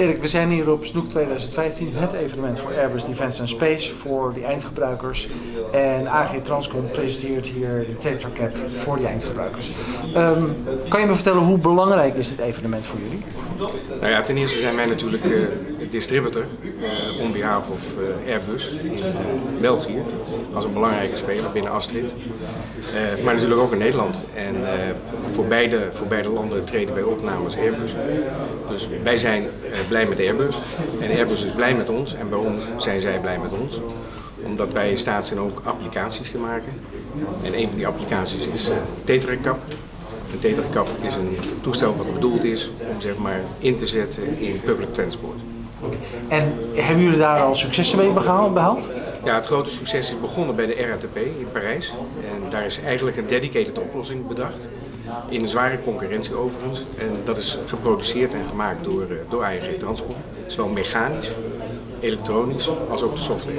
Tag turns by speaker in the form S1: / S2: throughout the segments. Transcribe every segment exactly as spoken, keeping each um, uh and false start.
S1: Erik, we zijn hier op Snoek twintig vijftien, het evenement voor Airbus Defence and Space voor die eindgebruikers. En A G Transcom presenteert hier de Tetra Cap voor die eindgebruikers. Um, kan je me vertellen hoe belangrijk is dit evenement voor jullie?
S2: Nou ja, ten eerste zijn wij natuurlijk uh, distributor uh, on behalf of uh, Airbus in uh, België als een belangrijke speler binnen Astrid. Uh, maar natuurlijk ook in Nederland. En uh, voor, beide, voor beide landen treden wij op namens Airbus. Dus wij zijn uh, blij met Airbus en Airbus is blij met ons. En waarom zijn zij blij met ons? Omdat wij in staat zijn ook applicaties te maken. En een van die applicaties is uh, Tetra Cap. Een Tetra Cap is een toestel wat bedoeld is om zeg maar in te zetten in public transport.
S1: En hebben jullie daar al successen mee behaald?
S2: Ja, het grote succes is begonnen bij de R A T P in Parijs. En daar is eigenlijk een dedicated oplossing bedacht. In een zware concurrentie overigens. En dat is geproduceerd en gemaakt door, door A G Transcom. Zowel mechanisch, elektronisch als ook de software.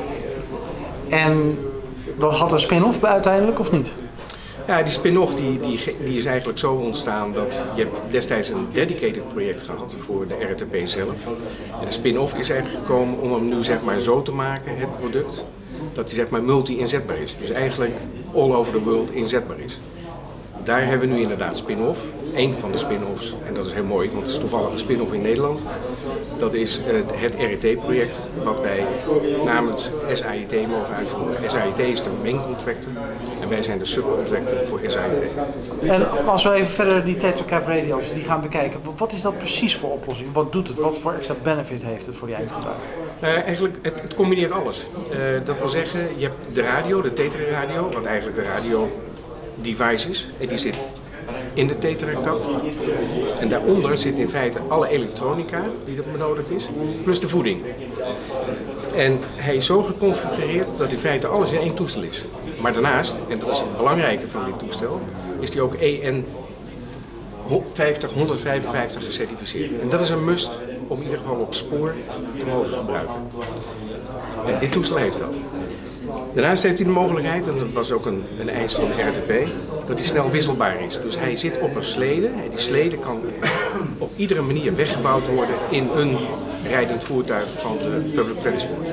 S1: En dat had een spin-off uiteindelijk of niet?
S2: Ja, die spin-off die, die, die is eigenlijk zo ontstaan dat je hebt destijds een dedicated project gehad voor de R A T P zelf. En de spin-off is eigenlijk gekomen om hem nu zeg maar zo te maken, het product, dat hij zeg maar multi-inzetbaar is. Dus eigenlijk all over the world inzetbaar is. Daar hebben we nu inderdaad spin-off, één van de spin-offs, en dat is heel mooi, want het is toevallig een spin-off in Nederland. Dat is het R I T-project wat wij namens S A I T mogen uitvoeren. S A I T is de main contractor en wij zijn de subcontractor voor S A I T.
S1: En als we even verder die Tetra Cap radio's die gaan bekijken, wat is dat precies voor oplossing? Wat doet het? Wat voor extra benefit heeft het voor die eindgebruiker?
S2: Uh, eigenlijk, het, het combineert alles. Uh, dat wil zeggen, je hebt de radio, de Tetra radio, wat eigenlijk de radio device is, en die zit in de Tetra Cap. En daaronder zit in feite alle elektronica die er benodigd is, plus de voeding. En hij is zo geconfigureerd dat in feite alles in één toestel is. Maar daarnaast, en dat is het belangrijke van dit toestel, is die ook E N vijftig honderdvijfenvijftig gecertificeerd. En dat is een must om in ieder geval op spoor te mogen gebruiken. En dit toestel heeft dat. Daarnaast heeft hij de mogelijkheid, en dat was ook een, een eis van de R A T P, dat hij snel wisselbaar is. Dus hij zit op een slede en die slede kan op iedere manier weggebouwd worden in een rijdend voertuig van de public transport.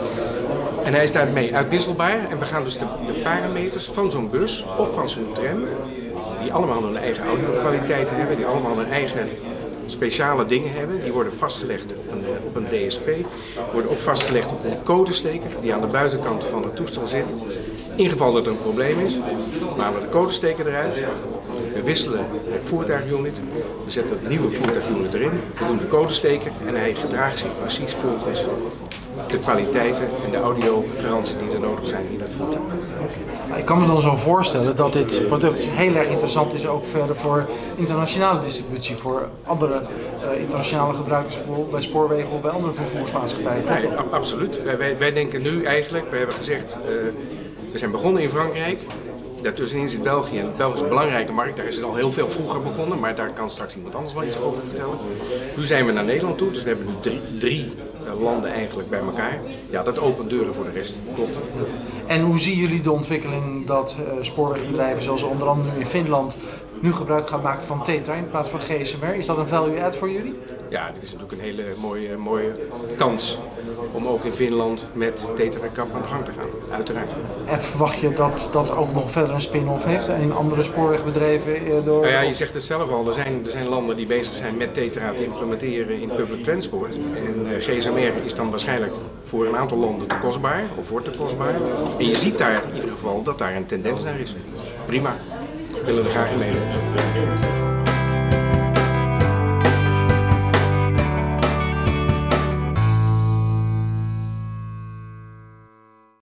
S2: En hij is daarmee uitwisselbaar en we gaan dus de, de parameters van zo'n bus of van zo'n tram, die allemaal hun eigen audio-kwaliteiten hebben, die allemaal hun eigen speciale dingen hebben, die worden vastgelegd op een, op een D S P, worden ook vastgelegd op een codesteker die aan de buitenkant van het toestel zit. In geval dat er een probleem is, we halen de codesteker eruit, we wisselen het voertuigunit, we zetten het nieuwe voertuigunit erin, we doen de codesteker en hij gedraagt zich precies volgens de kwaliteiten en de audiogarantie die er nodig zijn in het voertuig.
S1: Ik kan me dan zo voorstellen dat dit product heel erg interessant is ook verder voor internationale distributie, voor andere uh, internationale gebruikers, bijvoorbeeld bij spoorwegen of bij andere vervoersmaatschappijen.
S2: Nee, absoluut. Wij, wij, wij denken nu eigenlijk, we hebben gezegd, uh, we zijn begonnen in Frankrijk. Daartussenin zit België en België is een belangrijke markt, daar is het al heel veel vroeger begonnen, maar daar kan straks iemand anders wel iets over vertellen. Nu zijn we naar Nederland toe, dus we hebben nu drie, drie landen eigenlijk bij elkaar. Ja, dat opent deuren voor de rest, klopt.
S1: En hoe zien jullie de ontwikkeling dat uh, spoorwegbedrijven zoals onder andere nu in Finland nu gebruik gaan maken van Tetra in plaats van G S M R? Is dat een value add voor jullie?
S2: Ja, dit is natuurlijk een hele mooie, mooie kans om ook in Finland met Tetra Cap aan de gang te gaan, uiteraard.
S1: En verwacht je dat dat ook nog verder een spin-off heeft en in andere spoorwegbedrijven door?
S2: Nou ja, je zegt het zelf al, er zijn, er zijn landen die bezig zijn met Tetra te implementeren in public transport. En uh, G S M R is dan waarschijnlijk voor een aantal landen te kostbaar, of wordt te kostbaar. En je ziet daar in ieder geval dat daar een tendens naar is. Prima, we willen er graag in meedoen.